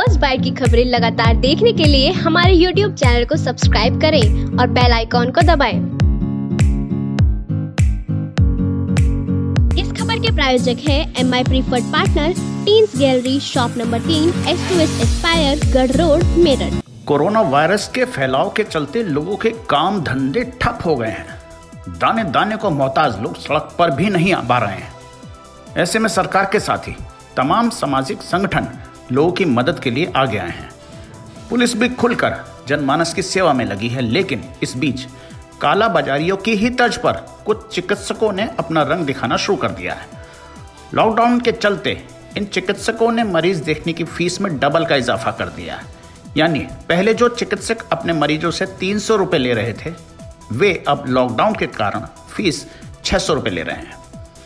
First bite की खबरें लगातार देखने के लिए हमारे YouTube चैनल को सब्सक्राइब करें और बेल आइकॉन को दबाएं। इस खबर के प्रायोजक है MI preferred partner, teens gallery, shop number 3, S2S aspire, Garh road, Meerut. Corona virus के फैलाव के चलते लोगों के काम धंधे ठप हो गए हैं। दाने दाने को मोहताज लोग सड़क पर भी नहीं आ पा रहे हैं। ऐसे में सरकार के साथ ही तमाम सामाजिक संगठन लोगों की मदद के लिए आगे आए हैं। पुलिस भी खुलकर जनमानस की सेवा में लगी है, लेकिन इस बीच काला बाजारियों की ही तर्ज पर कुछ चिकित्सकों ने अपना रंग दिखाना शुरू कर दिया है। लॉकडाउन के चलते इन चिकित्सकों ने मरीज देखने की फीस में डबल का इजाफा कर दिया है। यानी पहले जो चिकित्सक अपने मरीजों से 300 रुपये ले रहे थे, वे अब लॉकडाउन के कारण फीस 600 रुपये ले रहे हैं।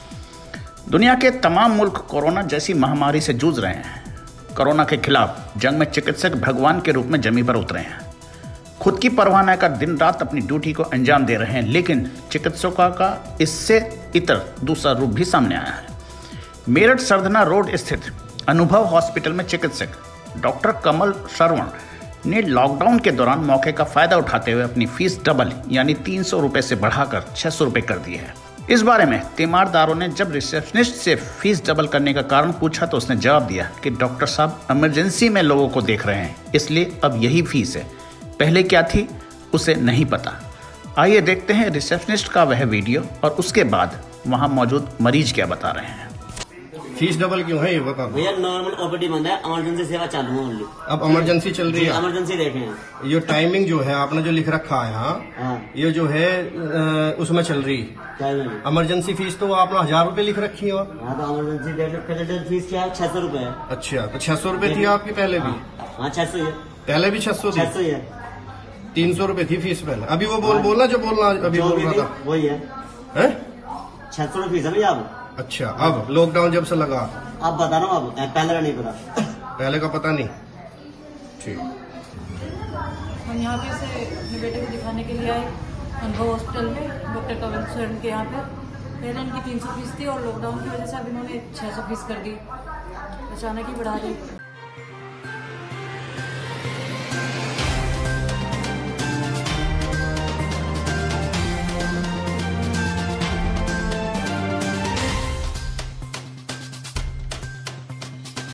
दुनिया के तमाम मुल्क कोरोना जैसी महामारी से जूझ रहे हैं। कोरोना के खिलाफ जंग में चिकित्सक भगवान के रूप में जमीन पर उतरे हैं। खुद की परवाह न कर दिन रात अपनी ड्यूटी को अंजाम दे रहे हैं, लेकिन चिकित्सकों का इससे इतर दूसरा रूप भी सामने आया है। मेरठ सरधना रोड स्थित अनुभव हॉस्पिटल में चिकित्सक डॉक्टर कमल श्रवण ने लॉकडाउन के दौरान मौके का फायदा उठाते हुए अपनी फीस डबल यानी 300 रुपये से बढ़ाकर 600 रुपये कर दी है। इस बारे में तीमारदारों ने जब रिसेप्शनिस्ट से फीस डबल करने का कारण पूछा तो उसने जवाब दिया कि डॉक्टर साहब इमरजेंसी में लोगों को देख रहे हैं, इसलिए अब यही फीस है। पहले क्या थी उसे नहीं पता। आइए देखते हैं रिसेप्शनिस्ट का वह वीडियो और उसके बाद वहां मौजूद मरीज क्या बता रहे हैं। फीस डबल क्यों है ये बता दो। भैया नॉर्मल ओपीडी बंद है, इमरजेंसी सेवा चालू है ओनली। अब इमरजेंसी चल रही है। इमरजेंसी देखें। ये टाइमिंग जो है आपने जो लिख रखा है, हाँ, ये जो है उसमें चल रही इमरजेंसी फीस तो आपने 1000 रुपए लिख रखी है। हाँ तो इमरजेंसी फीस क्या है? 600 रुपए है। अच्छा, तो 600 रुपए थी आपकी पहले भी? हाँ 600 है। पहले भी 600 थी? 600 है। 300 रुपए थी फीस पहले। अभी वो बोलना जो बोलना अभी बोल रहा था वही है। 600 रुपये फीस है भैया अब। अच्छा, अब लॉकडाउन जब से लगा अब बता रहा हूँ, अब पहले का नहीं पता। पहले का पता नहीं। ठीक। हम यहाँ पे से अपने बेटे को दिखाने के लिए आए अनुभव हॉस्पिटल में, डॉक्टर कमल श्रवण के यहाँ पे। पहले इनकी 300 फीस थी और लॉकडाउन की वजह से अब इन्होंने 600 फीस कर दी। अचानक ही बढ़ा दी।